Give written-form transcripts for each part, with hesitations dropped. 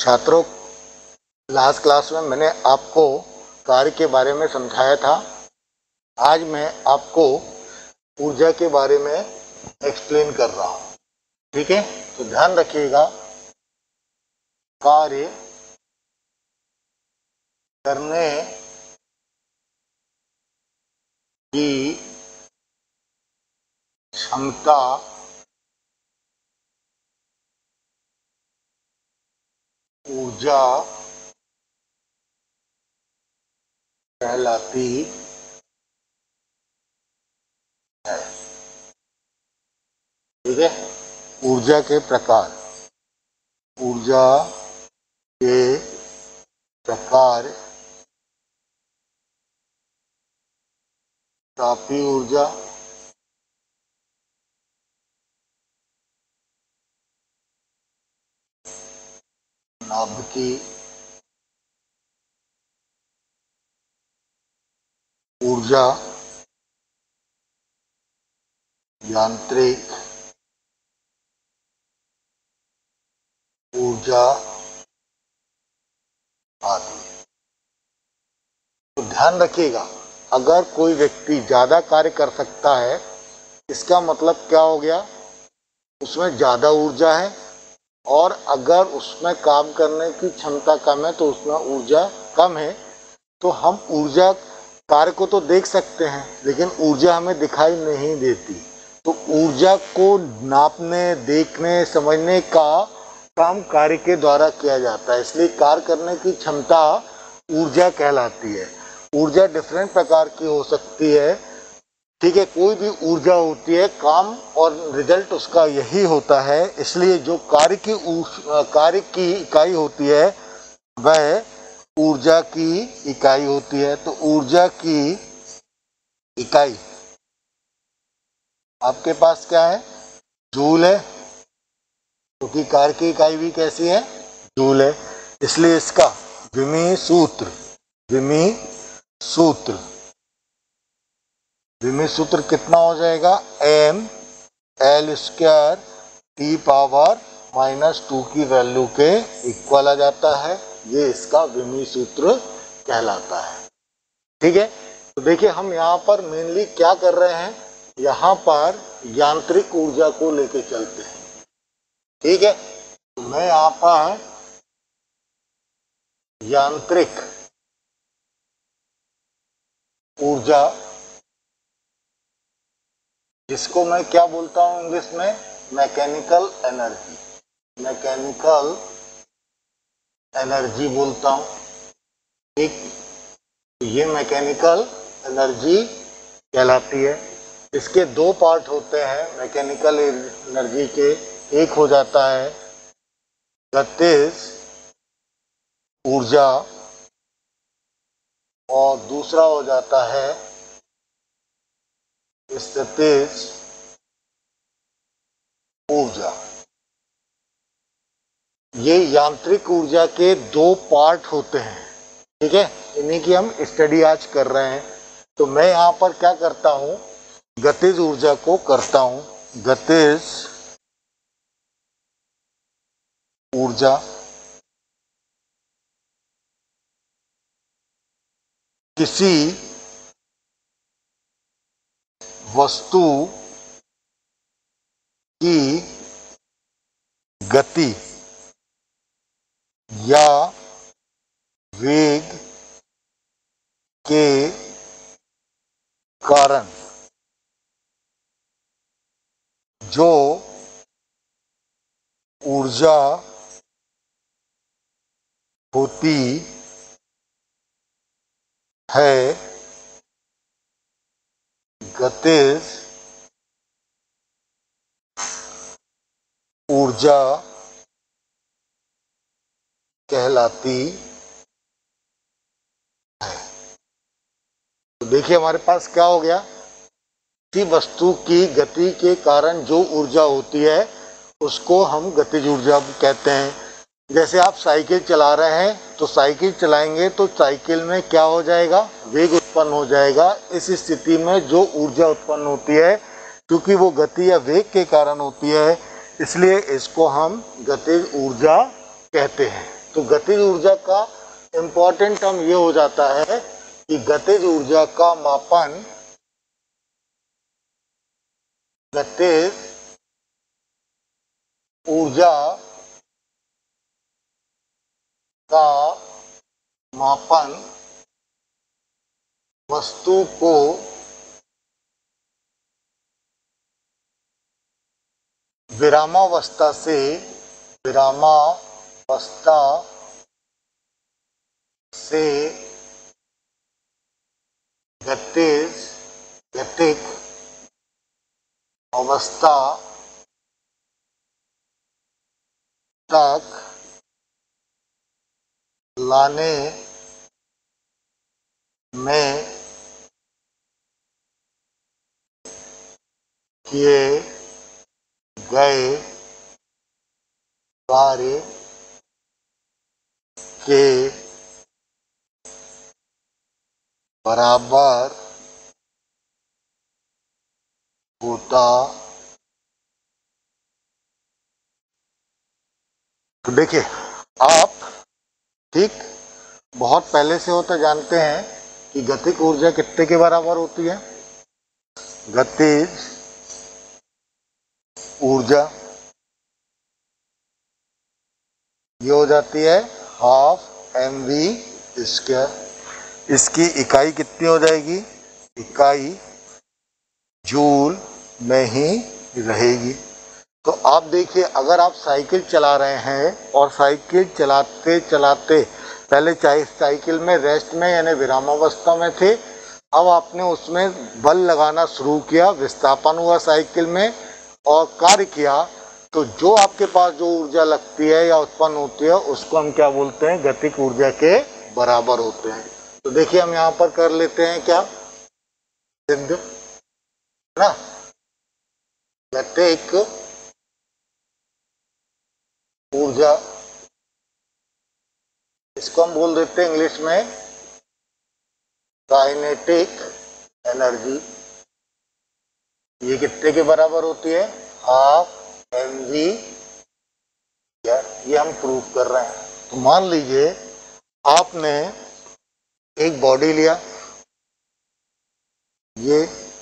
छात्रों, last class में मैंने आपको कार्य के बारे में समझाया था। आज मैं आपको ऊर्जा के बारे में एक्सप्लेन कर रहा हूँ। ठीक है, तो ध्यान रखिएगा। कार्य करने की क्षमता ऊर्जा कहलाती है। ठीक है, ऊर्जा के प्रकार, ऊर्जा के प्रकार, तापीय ऊर्जा, नाभिकीय ऊर्जा, यांत्रिक ऊर्जा आदि। तो ध्यान रखिएगा, अगर कोई व्यक्ति ज्यादा कार्य कर सकता है, इसका मतलब क्या हो गया, उसमें ज्यादा ऊर्जा है। और अगर उसमें काम करने की क्षमता कम है तो उसमें ऊर्जा कम है। तो हम ऊर्जा कार्य को तो देख सकते हैं, लेकिन ऊर्जा हमें दिखाई नहीं देती। तो ऊर्जा को नापने, देखने, समझने का काम कार्य के द्वारा किया जाता है, इसलिए कार्य करने की क्षमता ऊर्जा कहलाती है। ऊर्जा डिफरेंट प्रकार की हो सकती है। ठीक है, कोई भी ऊर्जा होती है, काम और रिजल्ट उसका यही होता है। इसलिए जो कार्य की इकाई होती है वह ऊर्जा की इकाई होती है। तो ऊर्जा की इकाई आपके पास क्या है, जूल है, क्योंकि कार्य की इकाई भी कैसी है, जूल है। इसलिए इसका विमीय सूत्र कितना हो जाएगा, mL² T⁻⁻² की वैल्यू के इक्वल आ जाता है। ये इसका विमीय सूत्र कहलाता है। ठीक है, तो देखिए हम यहाँ पर मेनली क्या कर रहे हैं, यहाँ पर यांत्रिक ऊर्जा को लेके चलते हैं। ठीक है, तो मैं यहाँ पर यांत्रिक ऊर्जा, जिसको मैं क्या बोलता हूँ इंग्लिश में, मैकेनिकल एनर्जी बोलता हूँ। ठीक, तो ये मैकेनिकल एनर्जी कहलाती है। इसके दो पार्ट होते हैं मैकेनिकल एनर्जी के। एक हो जाता है गतिज ऊर्जा और दूसरा हो जाता है स्थितिज ऊर्जा। ये यांत्रिक ऊर्जा के दो पार्ट होते हैं। ठीक है, इन्हीं की हम स्टडी आज कर रहे हैं। तो मैं यहाँ पर क्या करता हूँ, गतिज ऊर्जा को करता हूँ। गतिज ऊर्जा किसी वस्तु की गति या वेग के कारण जो ऊर्जा होती है, गतिज ऊर्जा कहलाती है। तो देखिए हमारे पास क्या हो गया, किसी वस्तु की गति के कारण जो ऊर्जा होती है उसको हम गतिज ऊर्जा कहते हैं। जैसे आप साइकिल चला रहे हैं, तो साइकिल चलाएंगे तो साइकिल में क्या हो जाएगा, वेग उत्पन्न हो जाएगा। इस स्थिति में जो ऊर्जा उत्पन्न होती है, क्योंकि वो गति या वेग के कारण होती है, इसलिए इसको हम गतिज ऊर्जा कहते हैं। तो गतिज ऊर्जा का इम्पोर्टेंट टर्म ये हो जाता है कि गतिज ऊर्जा का मापन, गतिज ऊर्जा का मापन वस्तु को विरामावस्था से गतिक अवस्था तक लाने में किए गए कार्य के बराबर होता। तो देखिए आप ठीक बहुत पहले से होता जानते हैं कि गतिक ऊर्जा कितने के बराबर होती है। गतिज ऊर्जा ये हो जाती है हाफ mv²। इसकी इकाई कितनी हो जाएगी, इकाई जूल में ही रहेगी। तो आप देखिए अगर आप साइकिल चला रहे हैं और साइकिल चलाते चलाते पहले चाहे साइकिल में रेस्ट में यानी विरामावस्था में थे, अब आपने उसमें बल लगाना शुरू किया, विस्थापन हुआ साइकिल में और कार्य किया, तो जो आपके पास जो ऊर्जा लगती है या उत्पन्न होती है उसको हम क्या बोलते हैं, गतिक ऊर्जा के बराबर होते हैं। तो देखिए हम यहाँ पर कर लेते हैं क्या सिद्ध ना, गतिक ऊर्जा इसको हम बोल देते हैं इंग्लिश में काइनेटिक एनर्जी। ये कितने के बराबर होती है, हाफ mv²। ये हम प्रूव कर रहे हैं। तो मान लीजिए आपने एक बॉडी लिया, ये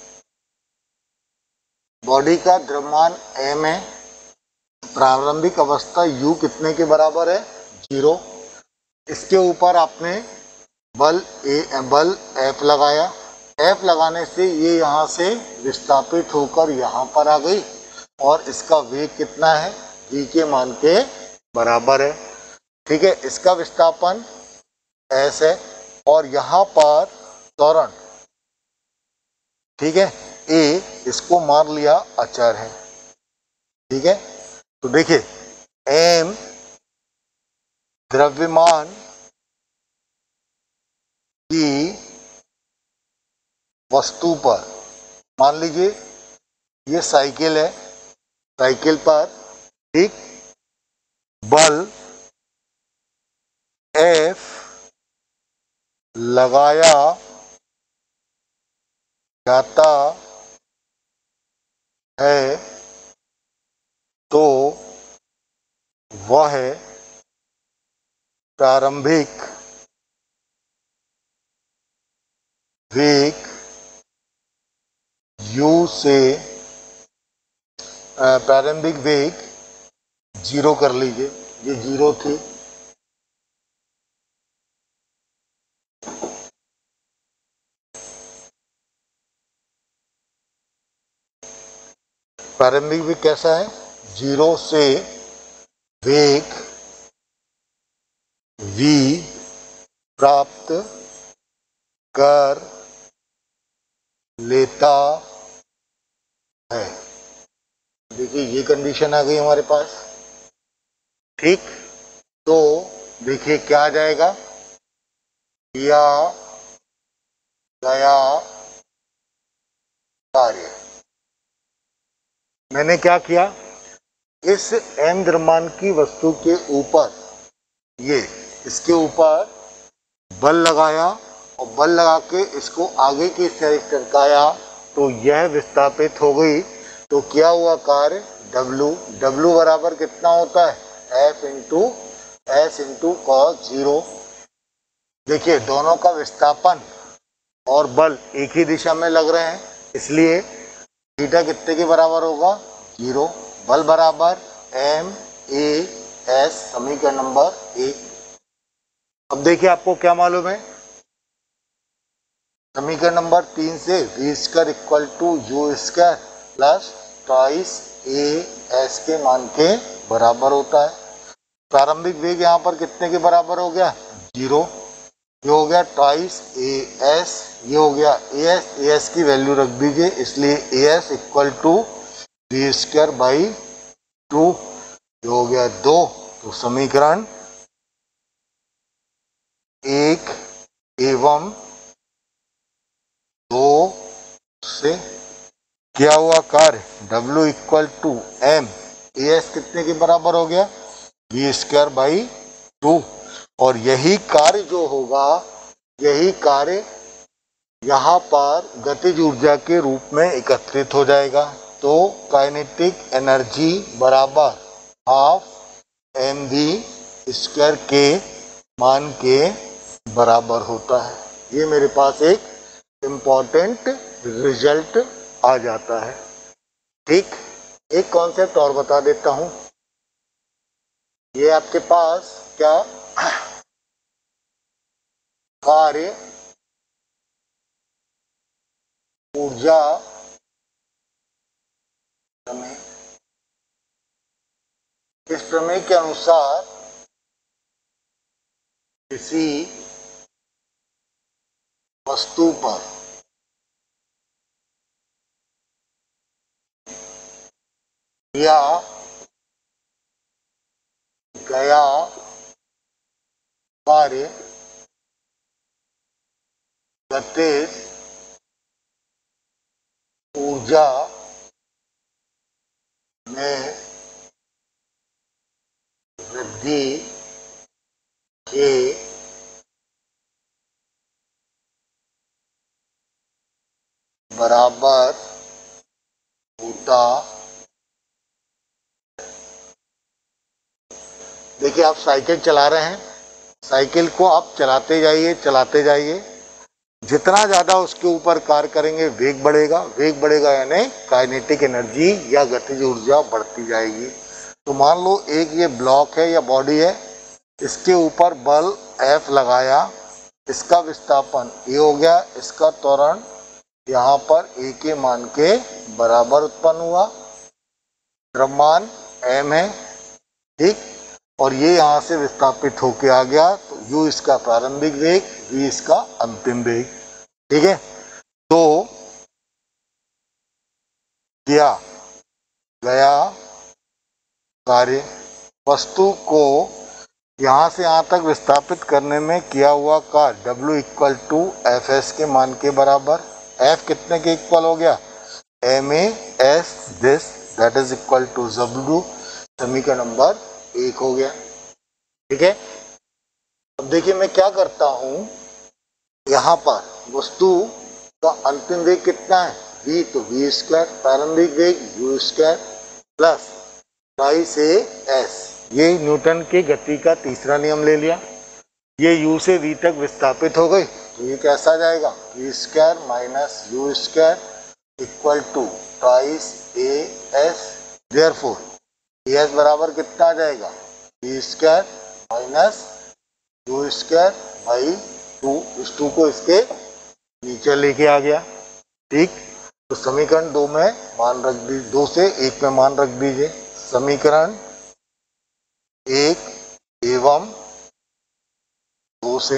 बॉडी का द्रव्यमान m है, प्रारंभिक अवस्था u कितने के बराबर है, 0। इसके ऊपर आपने बल F लगाया, F लगाने से ये यहाँ से विस्थापित होकर यहाँ पर आ गई और इसका वेग कितना है, v के मान के बराबर है। ठीक है, इसका विस्थापन s है और यहाँ पर त्वरण, ठीक है, a इसको मान लिया अचर है। ठीक है, तो देखिए m द्रव्यमान की वस्तु पर, मान लीजिए ये साइकिल है, साइकिल पर ठीक बल F लगाया जाता है तो वह प्रारंभिक वेग u से प्रारंभिक वेग 0 कर लीजिए, ये 0 थी, प्रारंभिक वेग कैसा है, 0 से वेग v प्राप्त कर लेता है। देखिए ये कंडीशन आ गई हमारे पास। ठीक, तो देखिए क्या आ जाएगा, किया गया कार्य। मैंने क्या किया, इस m द्रव्यमान की वस्तु के ऊपर, ये इसके ऊपर बल लगाया और बल लगा के इसको आगे की साइड सरकाया तो यह विस्थापित हो गई। तो क्या हुआ कार्य, W बराबर कितना होता है, F into S into cos 0। देखिए दोनों का विस्थापन और बल एक ही दिशा में लग रहे हैं, इसलिए थीटा कितने के बराबर होगा 0। बल बराबर एम ए एस, समीकरण नंबर 1। अब देखिए आपको क्या मालूम है, समीकरण नंबर 3 से V square equal to U square plus twice A S के मान के बराबर होता है। प्रारंभिक वेग यहाँ पर कितने के बराबर हो गया 0। ये हो गया ट्वाइस ए एस, ये हो गया ए एस की वैल्यू रख दीजिए, इसलिए A S equal to V square by 2। ये हो गया 2। तो समीकरण 1 एवं 2 से किया हुआ कार्य W equal to M A S कितने के बराबर हो गया वी स्क्वायर बाई 2। और यही कार्य जो होगा, यही कार्य यहाँ पर गतिज ऊर्जा के रूप में एकत्रित हो जाएगा। तो काइनेटिक एनर्जी बराबर हाफ एम वी स्क्वायर के मान के बराबर होता है। ये मेरे पास एक इम्पॉर्टेंट रिजल्ट आ जाता है। ठीक, एक कॉन्सेप्ट और बता देता हूं। ये आपके पास क्या कार्य ऊर्जा प्रमेय, इस प्रमेय के अनुसार किसी वस्तु पर या गया कार्य गतिज ऊर्जा में वृद्धि के बराबर होता। देखिए आप साइकिल चला रहे हैं, साइकिल को आप चलाते जाइए, जितना ज्यादा उसके ऊपर कार्य करेंगे वेग बढ़ेगा यानी काइनेटिक एनर्जी या गतिज ऊर्जा बढ़ती जाएगी। तो मान लो एक ये ब्लॉक है या बॉडी है, इसके ऊपर बल F लगाया, इसका विस्थापन ए हो गया, इसका त्वरण यहाँ पर ए के मान के बराबर उत्पन्न हुआ, द्रव्यमान m है, ठीक, और ये यहाँ से विस्थापित होके आ गया। तो u इसका प्रारंभिक वेग, v इसका अंतिम वेग, ठीक है। तो किया गया कार्य वस्तु को यहाँ से यहाँ तक विस्थापित करने में किया हुआ कार्य W equal to F S के मान के बराबर। F कितने के इक्वल हो गया M A S this, that is equal to W। समीकरण नंबर 1 हो गया, ठीक है। अब देखिए मैं क्या करता हूँ, यहाँ पर वस्तु का अंतिम वेग कितना है v, तो v स्क्वायर, प्रारंभिक वेग u स्क्वायर प्लस बाई से s, ये न्यूटन की गति का तीसरा नियम ले लिया। ये u से v तक विस्थापित हो गई, तो ये कैसा जाएगा v square minus u square equal to twice A S. Therefore S बराबर कितना आ जाएगा v square minus u square by 2। इस 2 को इसके नीचे लेके आ गया, ठीक। तो समीकरण 2 में मान रख दीजिए, 2 से 1 में मान रख दीजिए। समीकरण 1 एवं 2 से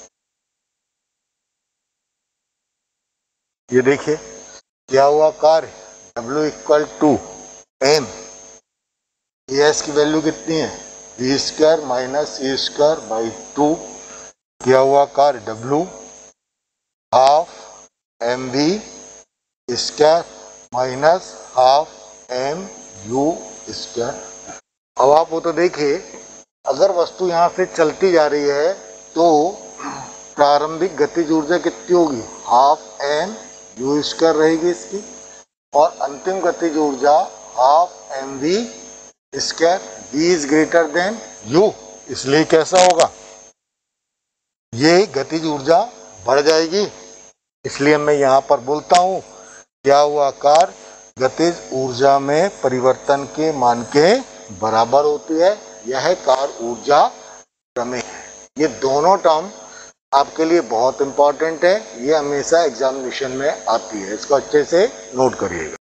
ये देखिए क्या हुआ कार्य W equal to M, S की वैल्यू कितनी है V square minus A square by 2। किया हुआ कार्य W half M V square minus half M U square. अब आप वो तो देखिए, अगर वस्तु यहाँ से चलती जा रही है तो प्रारंभिक गतिज ऊर्जा कितनी होगी हाफ एम यू स्क्वायर रहेगी इसकी, और अंतिम गतिज ऊर्जा half M V square. v is greater than u, इसलिए कैसा होगा, ये गतिज ऊर्जा बढ़ जाएगी। इसलिए मैं यहाँ पर बोलता हूँ क्या हुआ कार गतिज ऊर्जा में परिवर्तन के मान के बराबर होती है। यह कार ऊर्जा प्रमेय है। ये दोनों टर्म आपके लिए बहुत इंपॉर्टेंट है, ये हमेशा एग्जामिनेशन में आती है, इसको अच्छे से नोट करिएगा।